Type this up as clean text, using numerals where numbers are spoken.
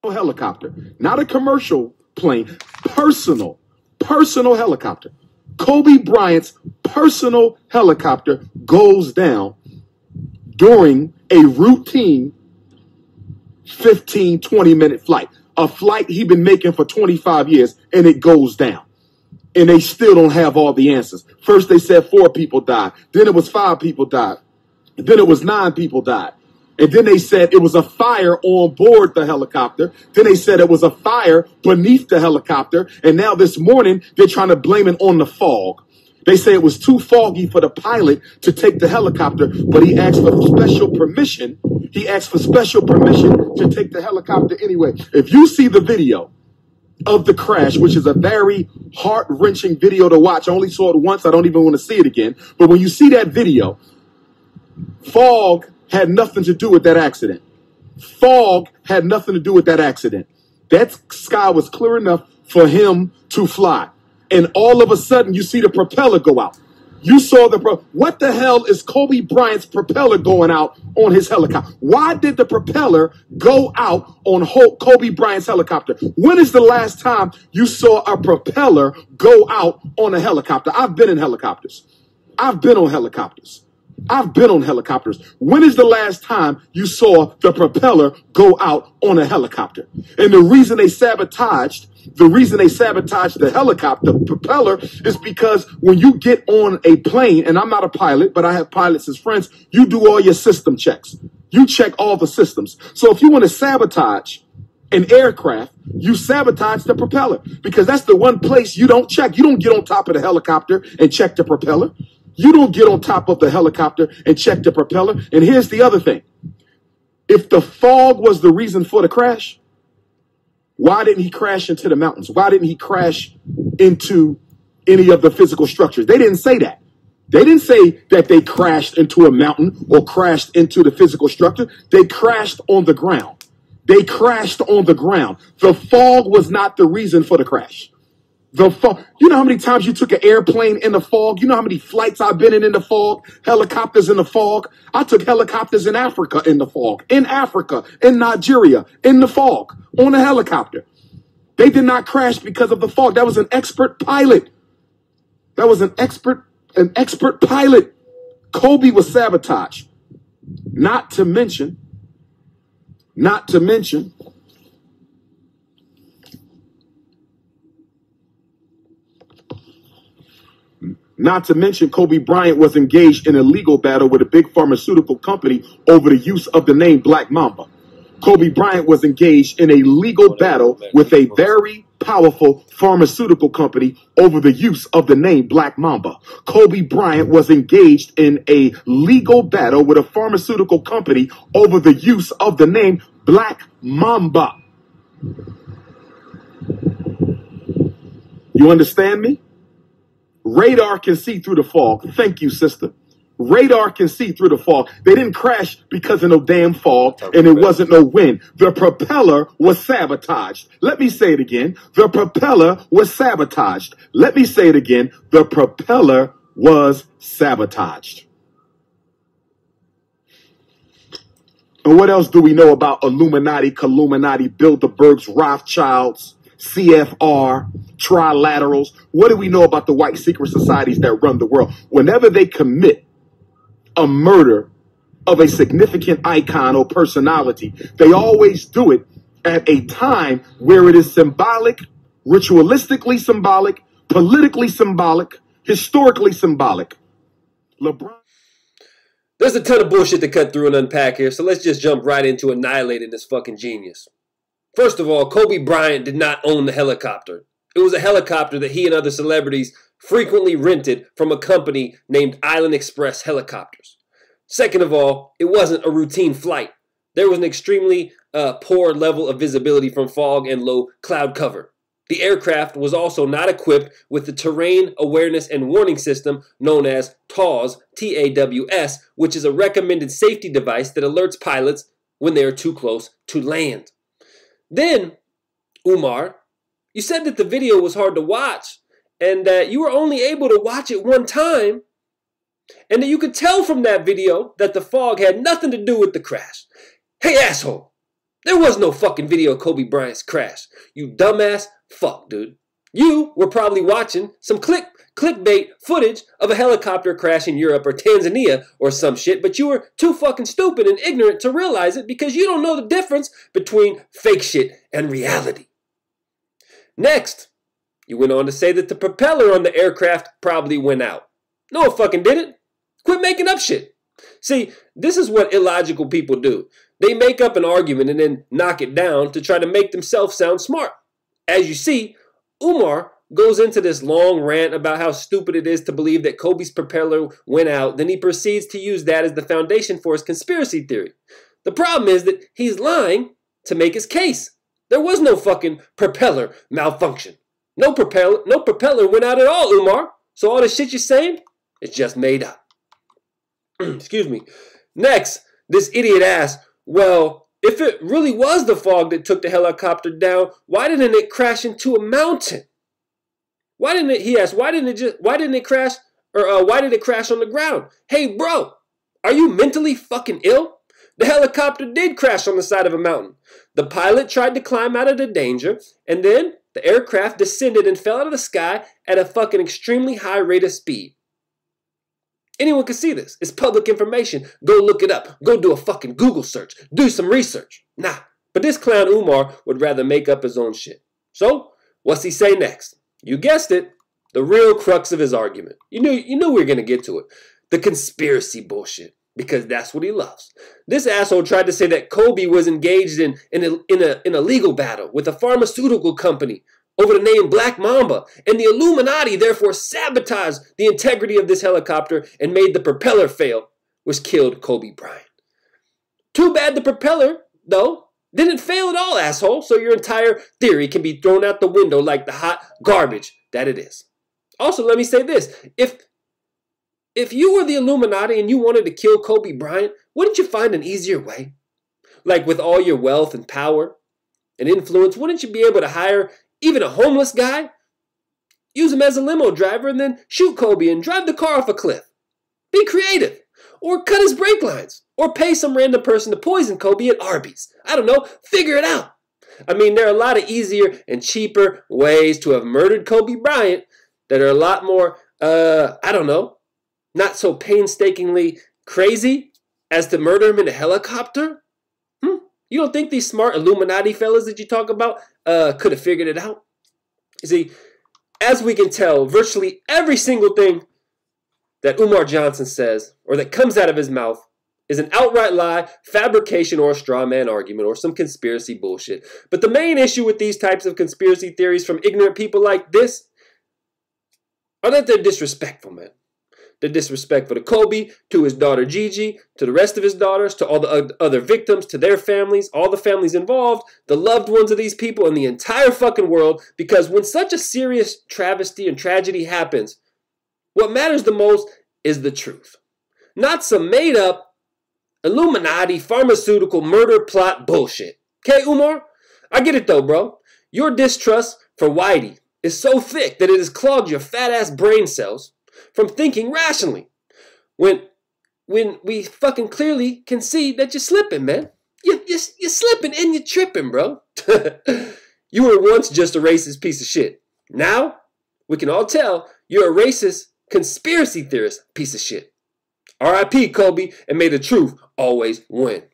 helicopter, not a commercial plane, personal helicopter. Kobe Bryant's personal helicopter goes down during a routine 15, 20-minute flight. A flight he'd been making for 25 years, and it goes down. And they still don't have all the answers. First they said 4 people died. Then it was 5 people died. And then it was 9 people died. And then they said it was a fire on board the helicopter. Then they said it was a fire beneath the helicopter. And now this morning, they're trying to blame it on the fog. They say it was too foggy for the pilot to take the helicopter, but he asked for special permission. He asked for special permission to take the helicopter anyway. If you see the video of the crash, which is a very heart-wrenching video to watch. I only saw it once. I don't even want to see it again. But when you see that video, fog had nothing to do with that accident. Fog had nothing to do with that accident. That sky was clear enough for him to fly. And all of a sudden, you see the propeller go out. You saw what the hell is Kobe Bryant's propeller going out on his helicopter? Why did the propeller go out on Kobe Bryant's helicopter? When is the last time you saw a propeller go out on a helicopter? I've been in helicopters. I've been on helicopters. I've been on helicopters. When is the last time you saw the propeller go out on a helicopter? And the reason they sabotaged the helicopter propeller is because when you get on a plane, and I'm not a pilot, but I have pilots as friends, you do all your system checks. You check all the systems. So if you want to sabotage an aircraft, you sabotage the propeller because that's the one place you don't check. You don't get on top of the helicopter and check the propeller. You don't get on top of the helicopter and check the propeller. And here's the other thing. If the fog was the reason for the crash, why didn't he crash into the mountains? Why didn't he crash into any of the physical structures? They didn't say that. They didn't say that they crashed into a mountain or crashed into the physical structure. They crashed on the ground. They crashed on the ground. The fog was not the reason for the crash. The fog. You know how many times you took an airplane in the fog? You know how many flights I've been in the fog? Helicopters in the fog. I took helicopters in Africa in the fog. In Africa, in Nigeria, in the fog, on a helicopter. They did not crash because of the fog. That was an expert pilot. That was an expert pilot. Kobe was sabotaged. Not to mention, Kobe Bryant was engaged in a legal battle with a big pharmaceutical company over the use of the name Black Mamba. Kobe Bryant was engaged in a legal battle with a very powerful pharmaceutical company over the use of the name Black Mamba. Kobe Bryant was engaged in a legal battle with a pharmaceutical company over the use of the name Black Mamba. You understand me? Radar can see through the fog. Thank you, sister. Radar can see through the fog. They didn't crash because of no damn fog, and it wasn't no wind. The propeller was sabotaged. Let me say it again. The propeller was sabotaged. Let me say it again. The propeller was sabotaged. And what else do we know about Illuminati, Colluminati, Bilderbergs, Rothschilds, CFR, trilaterals? What do we know about the white secret societies that run the world? Whenever they commit a murder of a significant icon or personality, they always do it at a time where it is symbolic, ritualistically symbolic, politically symbolic, historically symbolic. LeBron. There's a ton of bullshit to cut through and unpack here, so let's just jump right into annihilating this fucking genius. First of all, Kobe Bryant did not own the helicopter. It was a helicopter that he and other celebrities frequently rented from a company named Island Express Helicopters. Second of all, it wasn't a routine flight. There was an extremely poor level of visibility from fog and low cloud cover. The aircraft was also not equipped with the Terrain Awareness and Warning System known as TAWS, T-A-W-S, which is a recommended safety device that alerts pilots when they are too close to land. Then, Umar, you said that the video was hard to watch and that you were only able to watch it one time and that you could tell from that video that the fog had nothing to do with the crash. Hey, asshole, There was no fucking video of Kobe Bryant's crash. You dumbass fuck, dude. You were probably watching some clickbait footage of a helicopter crash in Europe or Tanzania or some shit, but you were too fucking stupid and ignorant to realize it because you don't know the difference between fake shit and reality. Next, you went on to say that the propeller on the aircraft probably went out. No, it fucking didn't. Quit making up shit. See, this is what illogical people do. They make up an argument and then knock it down to try to make themselves sound smart. As you see, Umar goes into this long rant about how stupid it is to believe that Kobe's propeller went out. Then he proceeds to use that as the foundation for his conspiracy theory. The problem is that he's lying to make his case. There was no fucking propeller malfunction. No propeller went out at all, Umar. So all the shit you're saying, it's just made up. Excuse me. Next, this idiot asks, well, if it really was the fog that took the helicopter down, why didn't it crash into a mountain? Why didn't it crash on the ground? Hey, bro, are you mentally fucking ill? The helicopter did crash on the side of a mountain. The pilot tried to climb out of the danger, and then the aircraft descended and fell out of the sky at a fucking extremely high rate of speed. Anyone can see this. It's public information. Go look it up. Go do a fucking Google search. Do some research. Nah. But this clown Umar would rather make up his own shit. So, what's he say next? You guessed it. The real crux of his argument. You knew we were going to get to it. The conspiracy bullshit. Because that's what he loves. This asshole tried to say that Kobe was engaged in a legal battle with a pharmaceutical company over the name Black Mamba, and the Illuminati therefore sabotaged the integrity of this helicopter and made the propeller fail, which killed Kobe Bryant. Too bad the propeller, though, didn't fail at all, asshole, so your entire theory can be thrown out the window like the hot garbage that it is. Also, let me say this. If you were the Illuminati and you wanted to kill Kobe Bryant, wouldn't you find an easier way? Like with all your wealth and power and influence, wouldn't you be able to hire even a homeless guy? Use him as a limo driver and then shoot Kobe and drive the car off a cliff. Be creative. Or cut his brake lines. Or pay some random person to poison Kobe at Arby's. I don't know. Figure it out. I mean, there are a lot of easier and cheaper ways to have murdered Kobe Bryant that are a lot more, not so painstakingly crazy as to murder him in a helicopter? You don't think these smart Illuminati fellas that you talk about could have figured it out? You see, as we can tell, virtually every single thing that Umar Johnson says or that comes out of his mouth is an outright lie, fabrication, or a straw man argument or some conspiracy bullshit. But the main issue with these types of conspiracy theories from ignorant people like this are that they're disrespectful, man. They're disrespectful to Kobe, to his daughter Gigi, to the rest of his daughters, to all the other victims, to their families, all the families involved, the loved ones of these people, and the entire fucking world. Because when such a serious travesty and tragedy happens, what matters the most is the truth. Not some made up Illuminati pharmaceutical murder plot bullshit. Okay, Umar? I get it though, bro. Your distrust for Whitey is so thick that it has clogged your fat ass brain cells from thinking rationally. When we fucking clearly can see that you're slipping, man. You're slipping and you're tripping, bro. You were once just a racist piece of shit. Now, we can all tell you're a racist conspiracy theorist piece of shit. R.I.P. Kobe, and may the truth always win.